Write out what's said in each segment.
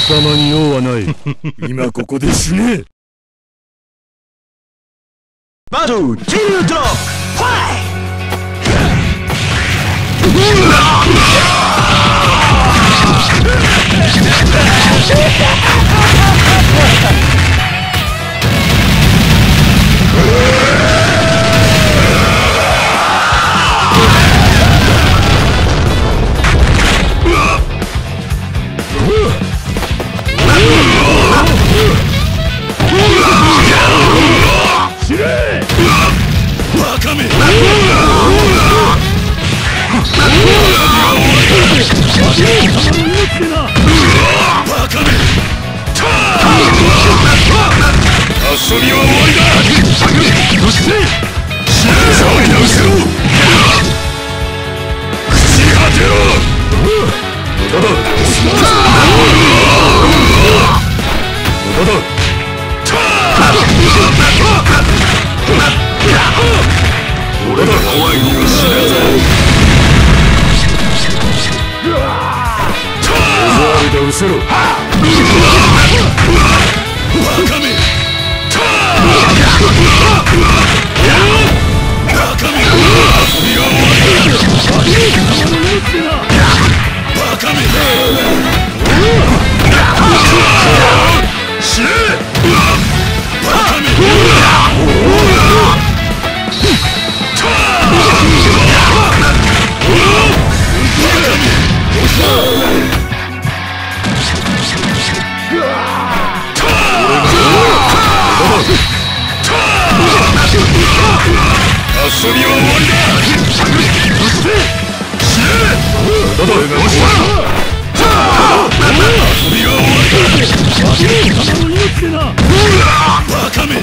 様に用はない。今ここで死ね。 バトルキルドロップファイト。 遊びは終わりだ。そして勝利の後ろ朽ち果てろ。無駄だ。無駄だ。俺ら怖いにはしねえぞ。オズワルド失せろ。バカめ。遊びは終わりだ。そして死ね。だだ。遊びは終わりだ。バカめ。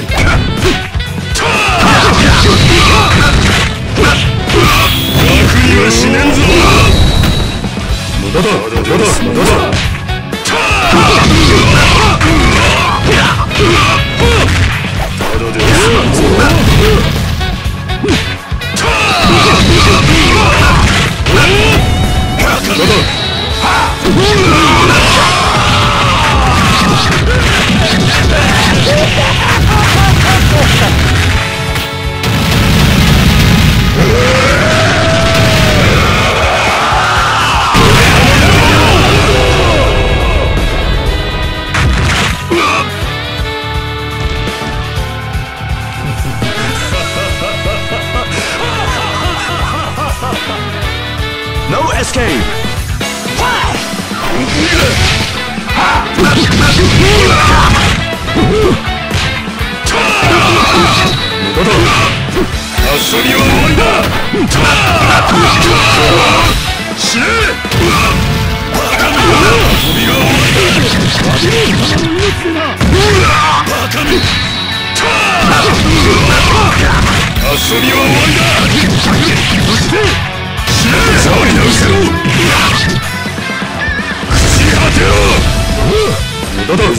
楽には死ねんぞ。無駄だ。無駄だ。無駄だ。ただでは済まんぞ。No escape! Fight! 遊びは終わりだ。死ね。バカめ。遊びは終わりだ。バカめ。遊びは終わりだ。そして勝利の後ろ朽ち果てろ。無駄だ。どうした。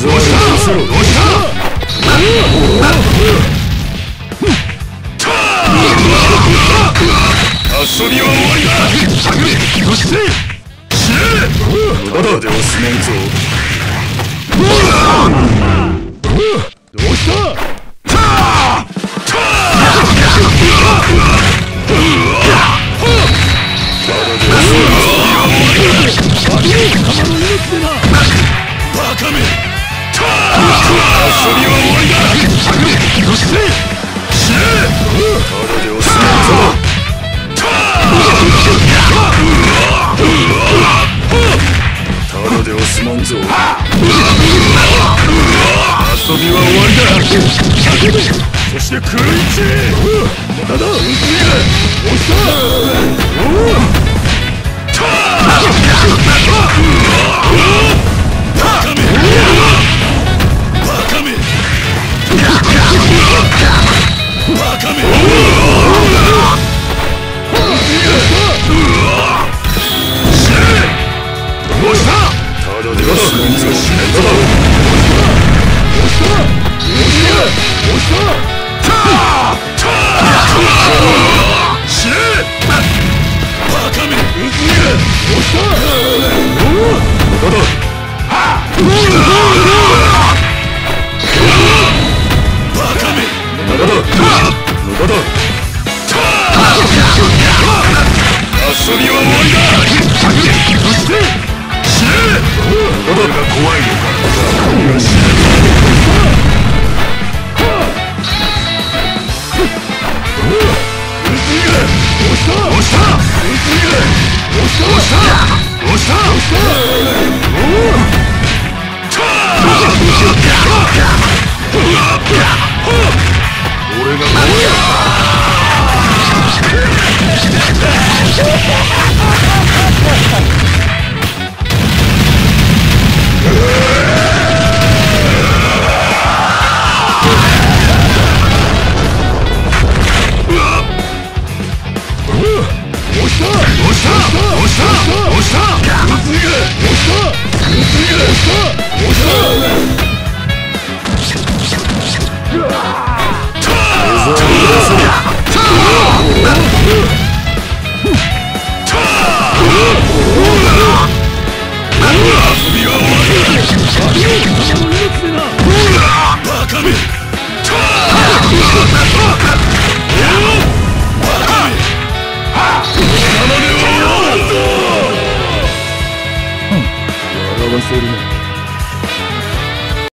遊びは終わりだ。そして死ね。無駄では済めんぞ。どうした。バカめ。遊びは終わりだ。そして死ね。ただでは済まんぞ。ただでは済まんぞ。遊びは終わりだ。そして空一。無駄だ。どうした。死ね。 遊びは終わりだ。そして死ね。俺が怖いのか。俺が死ね。押した押した押した俺が怖いのか。